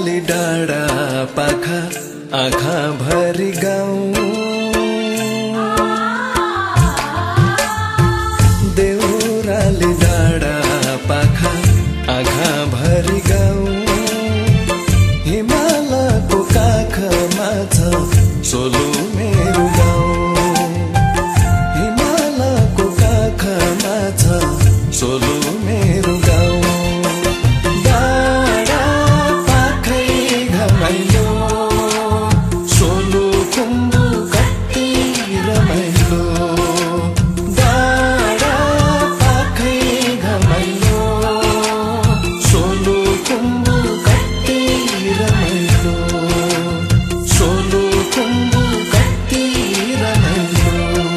देउराली डाँडा पाखा आँखा भरी गाउँ देउराली डाँडा पाखा आँखा भरी गाउँ हिमालको काखमा छ सोलु मेरो गाउँ हिमालको काखमा छ सोलु मेरो गाउँ डाँडा पाखै घमाइलो सोलु कुम्बु कति रमाइलो डाँडा पाखै घमाइलो सोलु कुम्बु कति रमाइलो सोलु कुम्बु कति रमाइलो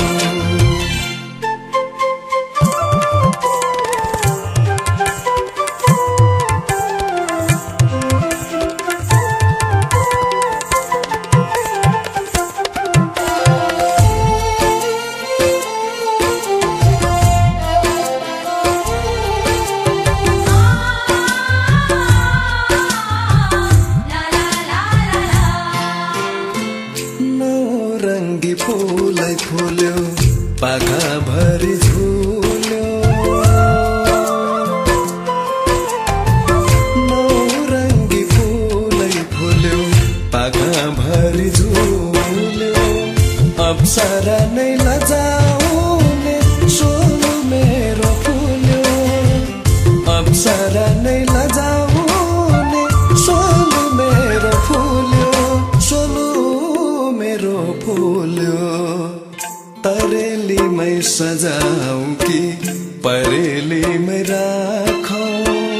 नौरङ्गी फुलै फुल्यो पाखा भरि झुल्यो नौरङ्गी फुलै फुल्यो पाखा भरि झुल्यो अप्सरा नै लजाउने सोलु मेरो फुल्यो अप्सरा नै लजाउने सोलु मेरो फुल्यो सोलु मेरो फुल्यो तरेलीमै सजाऊ कि परेलीमै राखौँ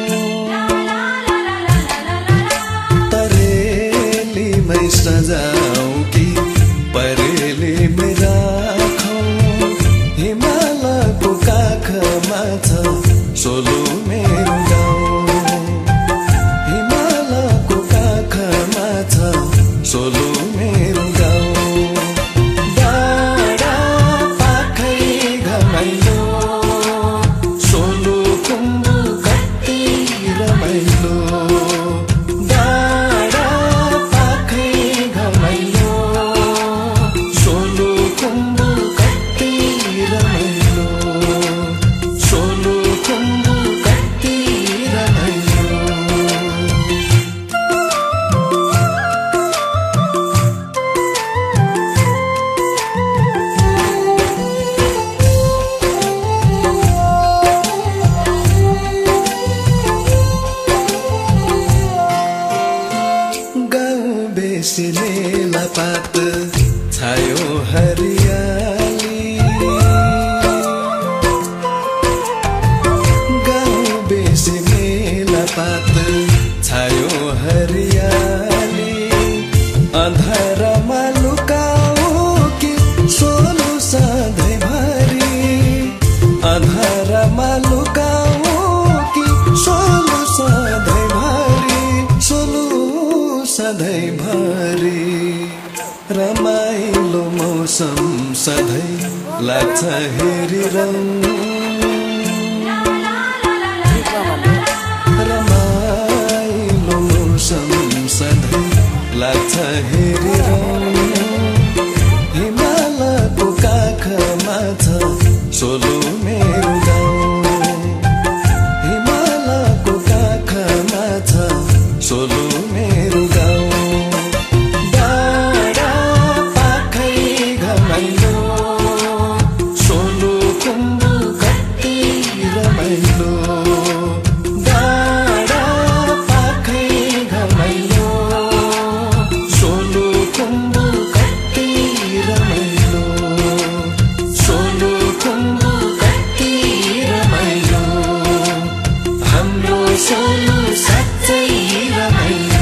तरेलीमै सजाऊ कि परेलीमै राखौँ हिमालको काखमा छ सोलु मेरो गाउँ हिमालको काखमा छ सोलु मेरो गाउँ डाँडा पाखै घमाइलो सोलु कुम्बु कति रमाइलो डाँडा पाखै घमाइलो सोलु कुम्बु कति रमाइलो सोलु कुम्बु कति रमाइलो गाउँ बेसी मेलापात छायो हरियाली गाउँ बेसी मेलापात छायो हरियाली अन्धारमा लुकाऊ कि सोलु सधैँभरि अन्धारमा लुकाऊ कि सोलु सधैँभरि सोलु सधैँभरि रमाइलो मौसम सधैँ लाग्छ हेरिरहँ रमाइलो मौसम सधैँ लाग्छ हेरिरहँ हिमालको काखमा छ सोलु मेरो गाउँ हिमालको काखमा छ सोलु मेरो गाउँ डाँडा पाखै घमाइलो सोलु कुम्बु कति रमाइलो डाँडा पाखै घमाइलो सोलु कुम्बु कति रमाइलो सोलु कुम्बु कति रमाइलो हाम्रो सोलु साँच्चै रमाइलो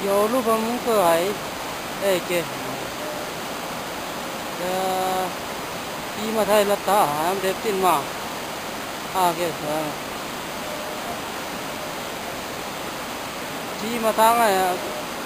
有路旁个还哎个，伊嘛太拉达，俺得tin嘛，个伊嘛汤哎，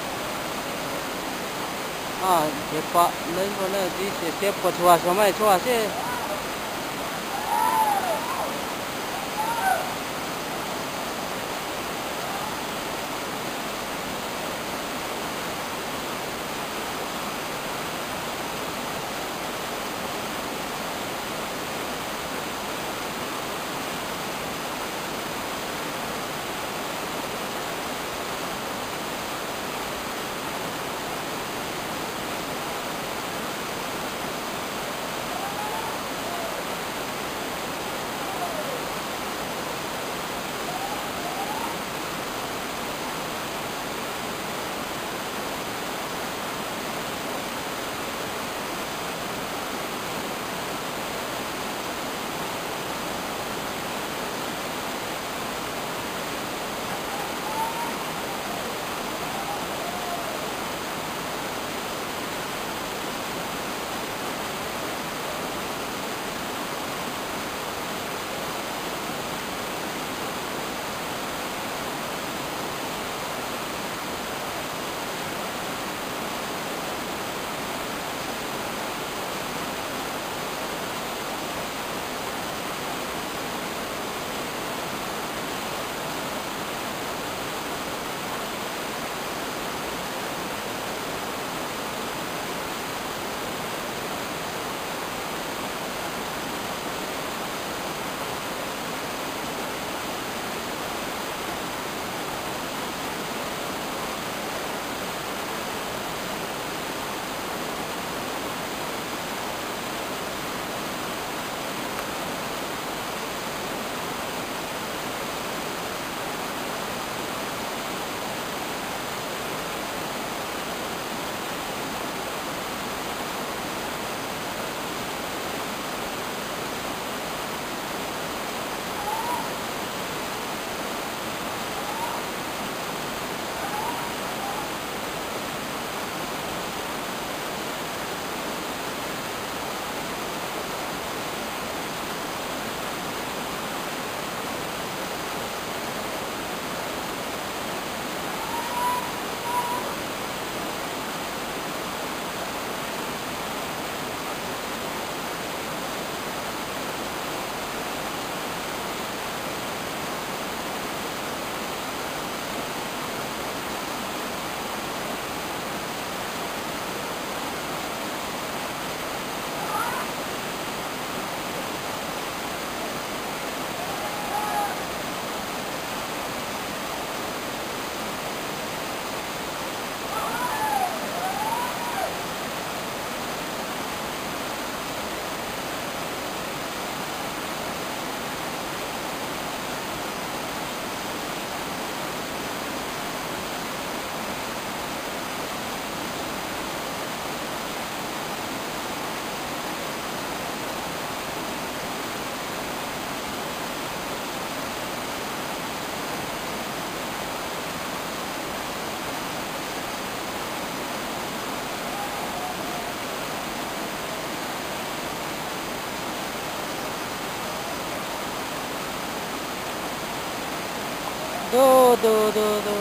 别把那个那啲接不出什么出些。Do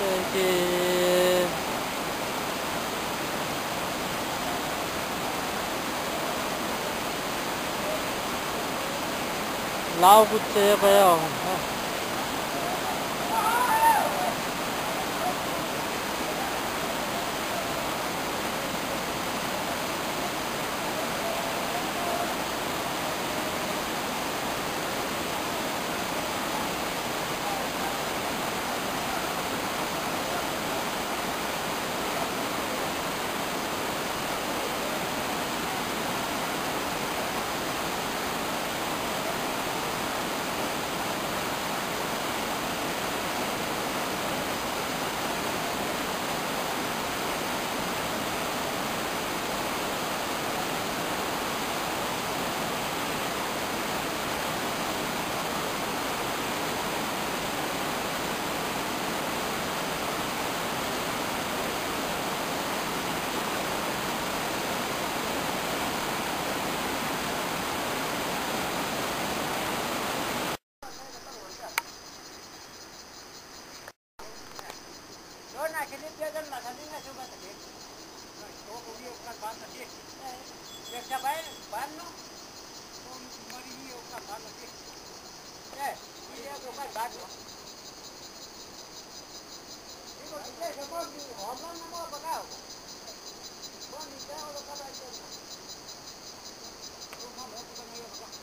cái lao bút chế bây giờ ini dia kan lah tadi nggak coba tadi. Oh, dia bukan ban tadi. Dia siapa ini? Ban no? Oh, mari dia bukan ban tadi. Dia bukan ban no. Ini kita semua di Holland nama apa kau? Kau ni saya orang kata itu. Oh, mana bukan dia bukan.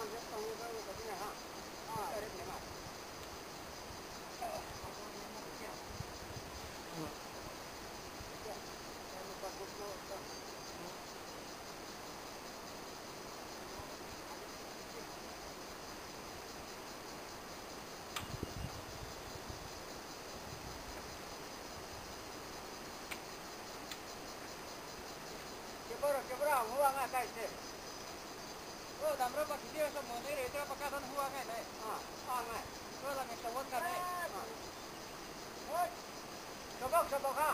Kebra, huang ah kai se. Oh, damro pa kidi so mone re tra pakasan huang hai ne. Ngai. So la ngai tawon ka ne. Oi. Sobok ha.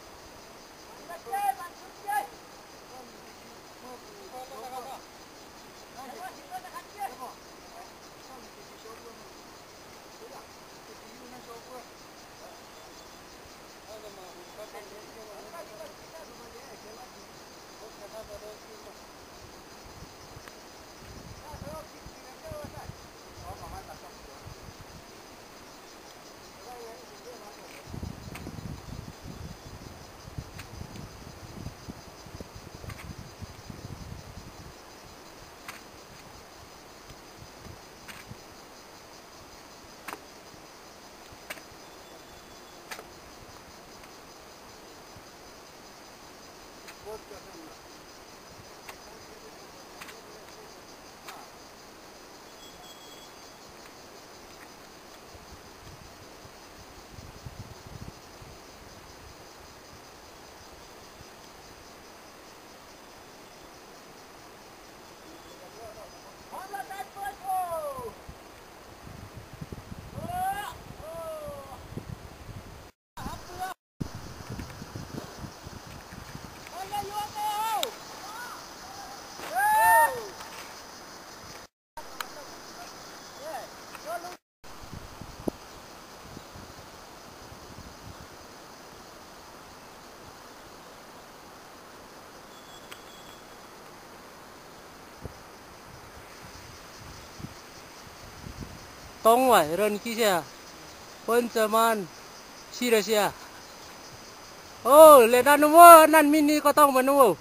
Tong wai ren kisah pun zaman sia. Oh, ledan nuwo nan mini kotong menuwo.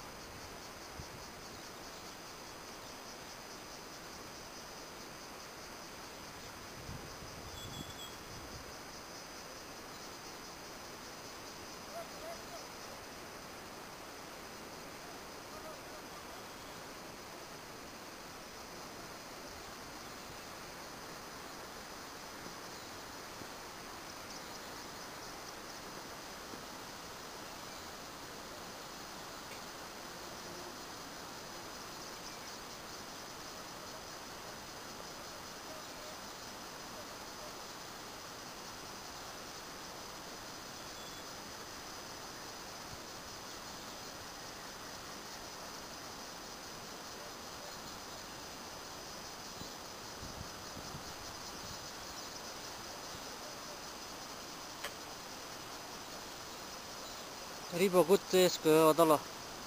Riba gutes ke adalah.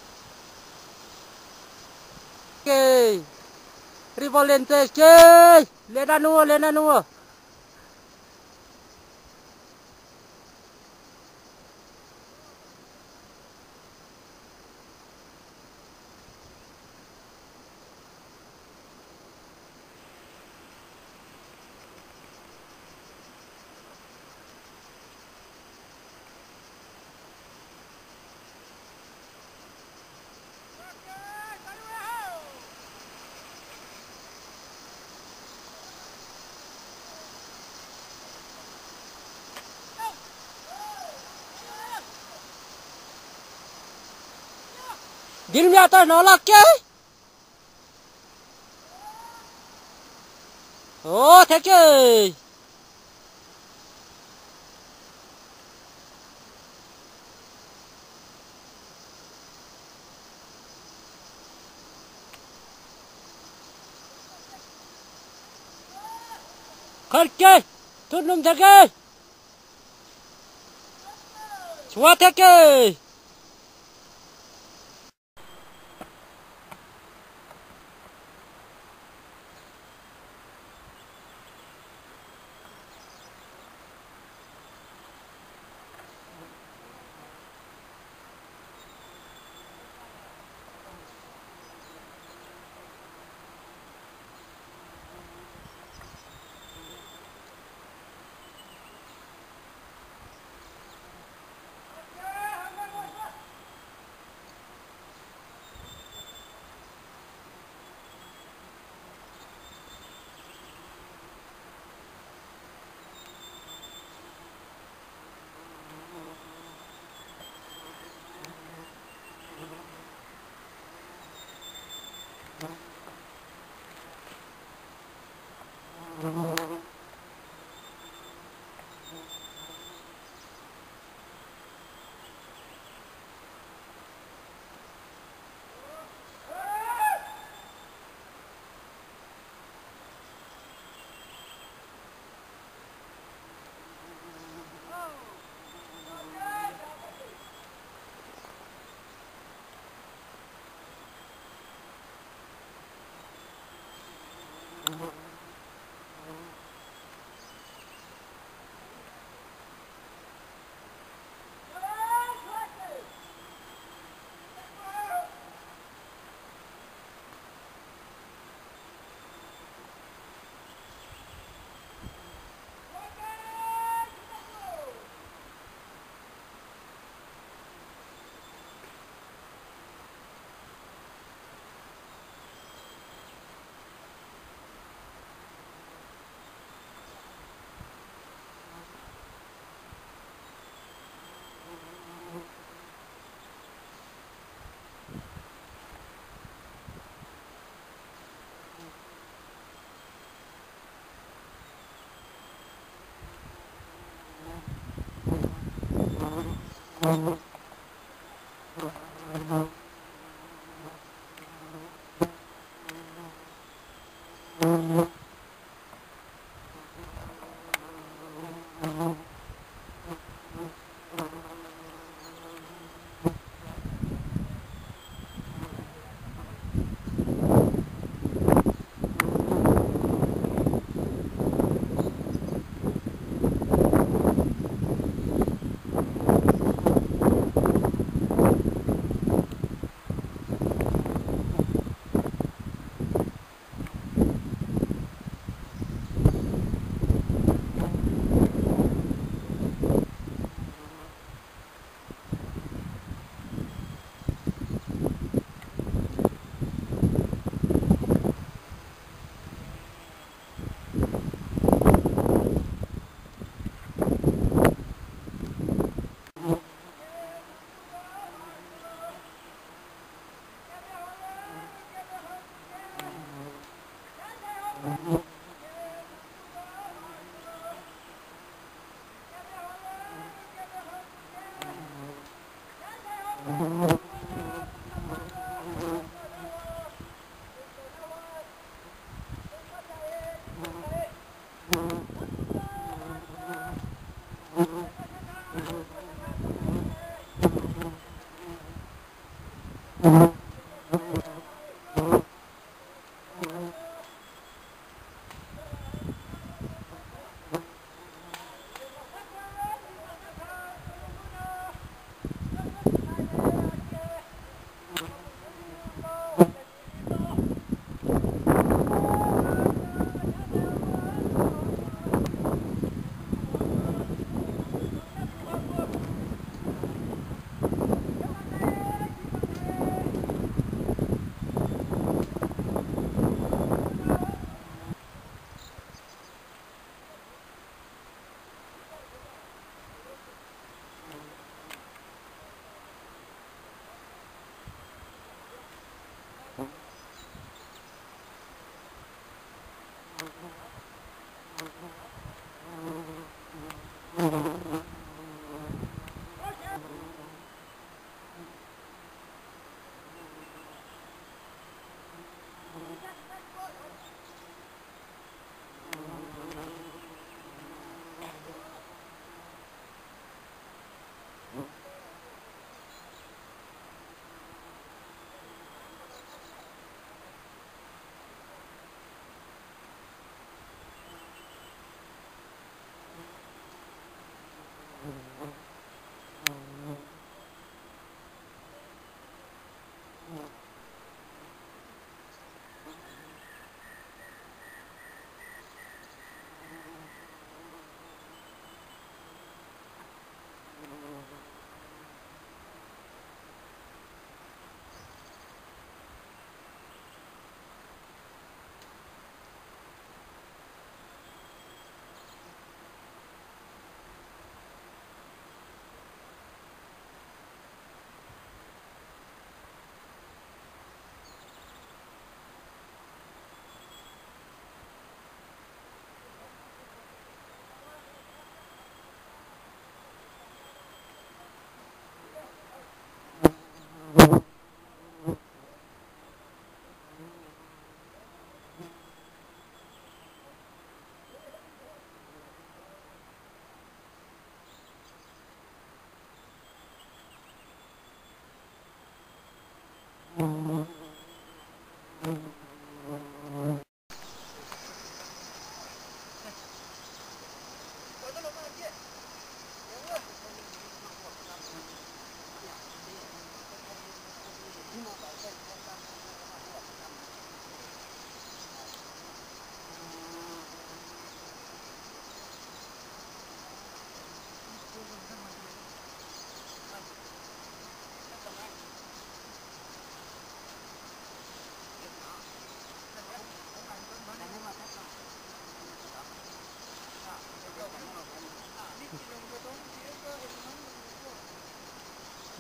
Okay. Riba lentes ke. Lena nuwo. Gilnya tu nolak ke? Oh, teke. Kerja, tunum teke. Suat teke.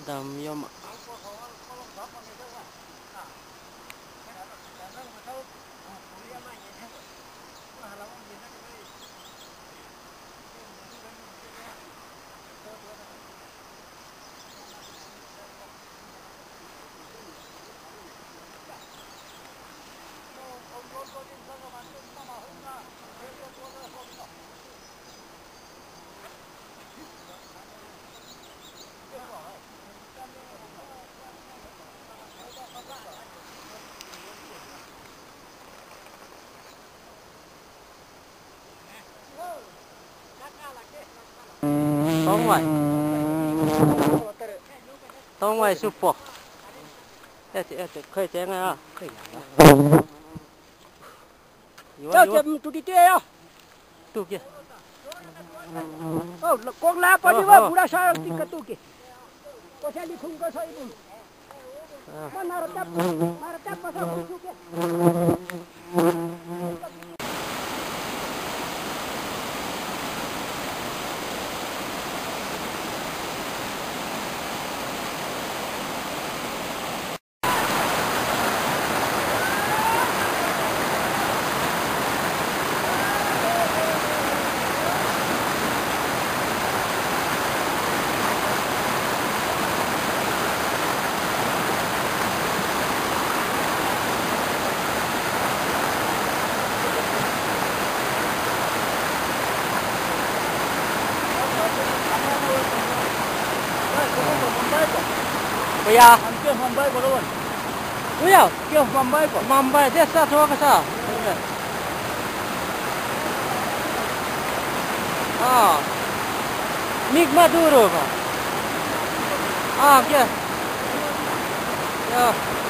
Damyom. Tông ngoài super. Khơi chén à. Cho chém tụi đi chơi à? Tu kia. Con lá có đi vào budak saya tiket tu ke. Kau saya di khung kau saya pun. Mana ratap pasal tu ke. Ya. Hampir Mumbai berlawan. Iya. Kau Mumbai kok. Mumbai desa semua ke sana. Ah. Nikmat dulu kok. Ah, kia. Ya.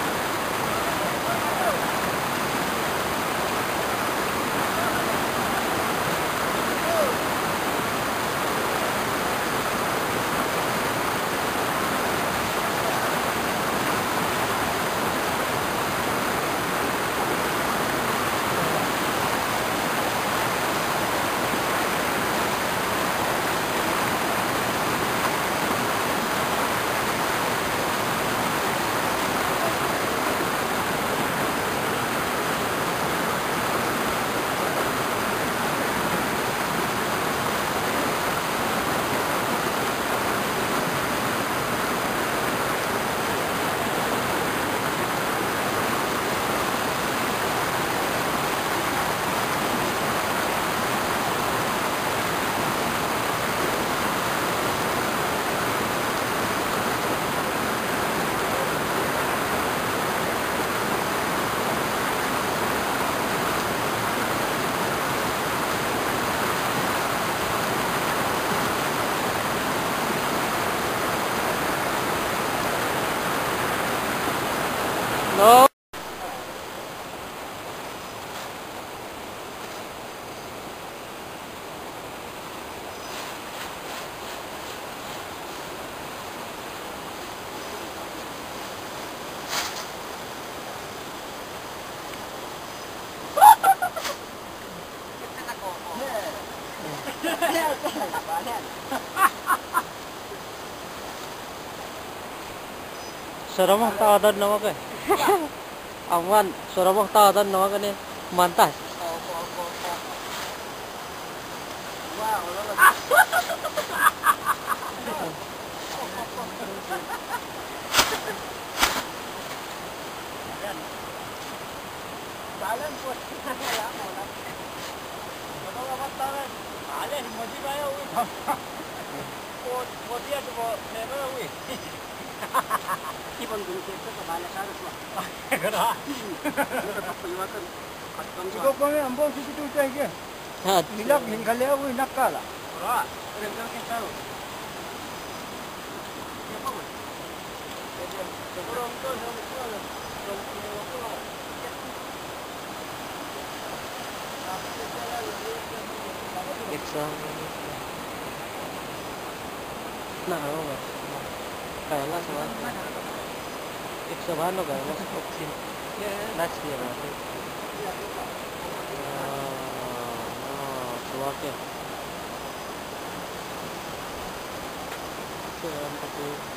No. Sarabang tawadan nama ke? Aman, sarabang tawadan nama ke ni mantas. Jika kau ni ambau situ tu je. Hilak hinggalnya aku nakal lah. Orang kita tahu. Orang tu Exam. Nah, apa? Kayalah soal. Exam ano kaya mas opsin. Last year natin. Suwak ya. So, ang pati